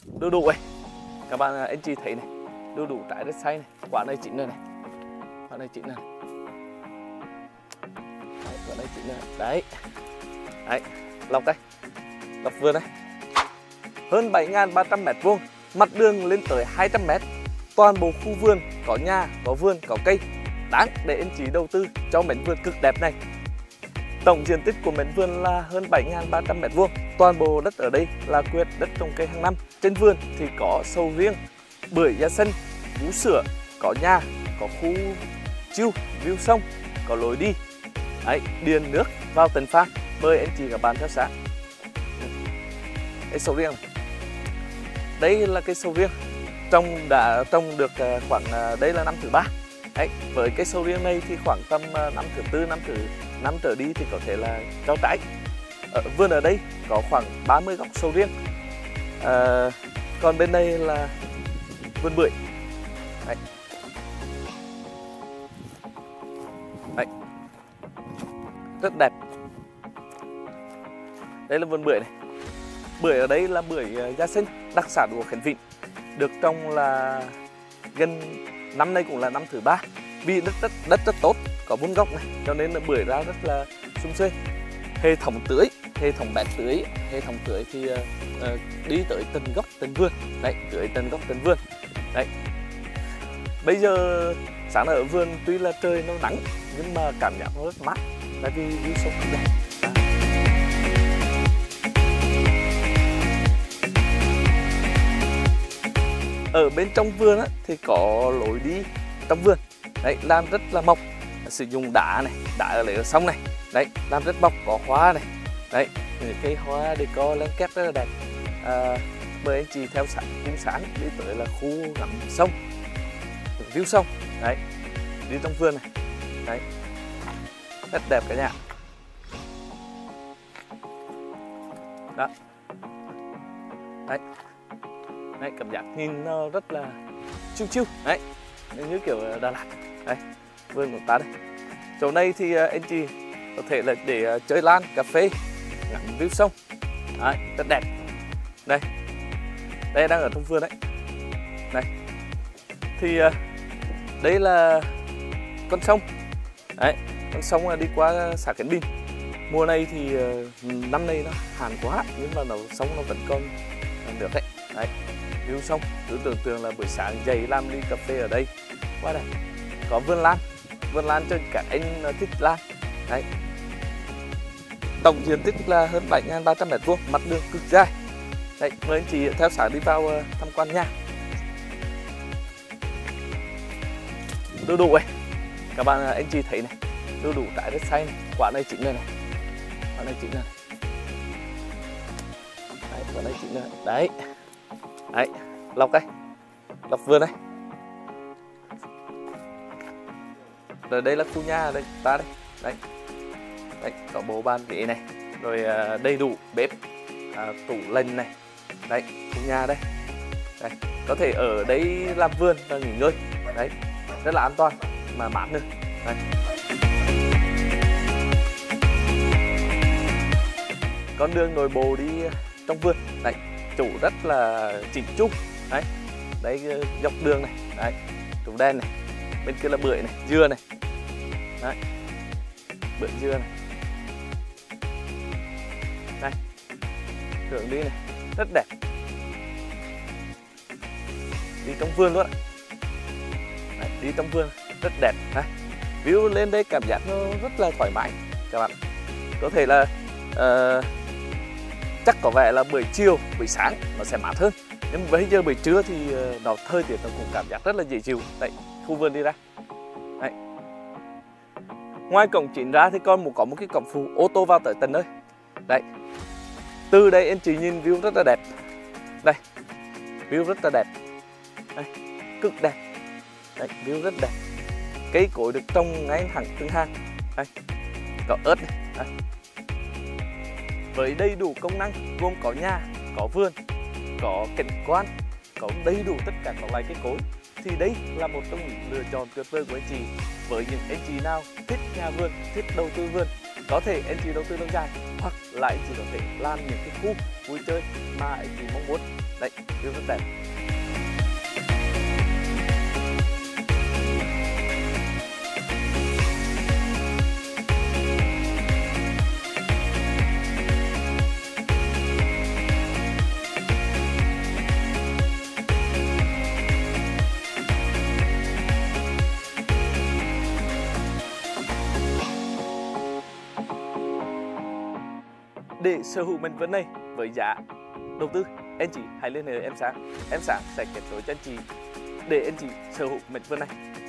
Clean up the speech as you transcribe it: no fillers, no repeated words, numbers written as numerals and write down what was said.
đu đủ này, các bạn anh chị thấy này, đu đủ trái rất xay này, quả này chín rồi này, quả này chín rồi này. Đấy, quả này chín rồi đấy, đấy, lọc đây, lọc vườn đây, hơn 7.300 m², mặt đường lên tới 200 m, toàn bộ khu vườn có nhà, có vườn, có cây, đáng để anh chị đầu tư cho mảnh vườn cực đẹp này. Tổng diện tích của mảnh vườn là hơn 7.300 m². Toàn bộ đất ở đây là quy hoạch đất trồng cây hàng năm. Trên vườn thì có sầu riêng, bưởi da xanh, vú sữa, có nhà, có khu chill, view sông, có lối đi, đấy, điện nước vào tận farm. Mời anh chị các bạn theo sát. Cây sầu riêng này. Đây là cây sầu riêng, đã trồng được khoảng đây là năm thứ 3. Đấy, với cây sầu riêng này thì khoảng tầm năm thứ 4, năm thứ 5 trở đi thì có thể là cho trái. Vườn ở đây có khoảng 30 gốc sầu riêng. Còn bên đây là vườn bưởi. Đấy. Đấy. Rất đẹp. Đây là vườn bưởi này. Bưởi ở đây là bưởi da xanh, đặc sản của Khánh Vĩnh. Được trồng là gần năm nay cũng là năm thứ 3. Vì đất rất tốt, có vun gốc này, cho nên là bưởi ra rất là sum xuê. Hệ thống tưới, hệ thống tưới thì đi tới từng gốc từng vườn, đấy, tưới từng gốc từng vườn, đấy. Bây giờ sáng ở vườn tuy là trời nó nắng nhưng mà cảm giác nó rất mát, tại vì view sông rất đẹp. Ở bên trong vườn á, thì có lối đi trong vườn, đấy, làm rất là mộc, sử dụng đá này, đá ở lấy ở sông này, đấy, làm rất mộc, có hoa này, đấy, những cây hoa decor len kép rất là đẹp. Mời anh chị theo cùng sáng đi tới là khu ngắm sông, view sông, đấy, đi trong vườn này, đấy, rất đẹp cả nhà. Đó, đấy. Đấy, cảm giác nhìn nó rất là chill, đấy, như kiểu Đà Lạt. Đấy, vườn của ta đây. Chỗ này thì anh chị có thể là để chơi lan, cà phê, ngắm view sông, đấy, rất đẹp. Đây, đây đang ở trong vườn đấy. Đây, thì đây là con sông. Đấy, con sông là đi qua xã Khánh Bình. Mùa này thì năm nay nó hạn quá nhưng mà sông nó vẫn còn được đấy. Đấy, view sông, cứ tưởng tượng là buổi sáng dậy làm ly cà phê ở đây, quá đẹp. Có vườn lan cho các anh thích lan. Đấy, tổng diện tích là hơn 7.300 m², mặt đường cực dài. Đấy, mời anh chị theo sáng đi vào tham quan nha. Đu đủ này, các bạn anh chị thấy này, đu đủ trái rất xay này, quả này chín rồi này, quả này chín rồi. Đấy, quả này chín rồi. Đấy. Đấy, lọc đây, lọc vườn đây. Rồi đây là khu nhà đây, ta đây, đấy, đấy, có bộ bàn ghế này, rồi đầy đủ bếp, tủ lạnh này, đấy, khu nhà đây, đấy, có thể ở đây làm vườn và nghỉ ngơi, đấy, rất là an toàn mà mát nữa, đấy. Con đường nội bộ đi trong vườn, đấy. Chủ rất là chỉnh chu, đấy, đấy dọc đường này, đấy, trụ đen này, bên kia là bưởi này, dưa này, đấy, bưởi dưa này, đây, đường đi này, rất đẹp, đi trong vườn luôn, đấy, đi trong vườn rất đẹp, đấy, view lên đây cảm giác nó rất là thoải mái, các bạn, có thể là chắc có vẻ là buổi chiều, buổi sáng nó sẽ mát hơn. Nhưng bây giờ buổi trưa thì nó thời tiết nó cũng cảm giác rất là dễ chịu. Đấy, khu vườn đi ra. Đấy. Ngoài cổng chính ra thì còn có một cái cổng phụ ô tô vào tới tận nơi. Đấy. Từ đây anh chị nhìn view rất là đẹp. Đây. View rất là đẹp. Đây. Cực đẹp. Đấy, view rất đẹp. Cây cối được trồng ngay thẳng từng hàng. Đây. Có ớt này. Đây. Với đầy đủ công năng gồm có nhà, có vườn, có cảnh quan, có đầy đủ tất cả các loại cây cối, thì đây là một trong những lựa chọn tuyệt vời của anh chị. Với những anh chị nào thích nhà vườn, thích đầu tư vườn, có thể anh chị đầu tư lâu dài, hoặc là anh chị có thể làm những cái khu vui chơi mà anh chị mong muốn. Đấy, view rất đẹp. Để sở hữu mảnh vườn này với giá đầu tư, anh chị hãy liên hệ em Sáng. Em Sáng sẽ kết nối cho anh chị để anh chị sở hữu mảnh vườn này.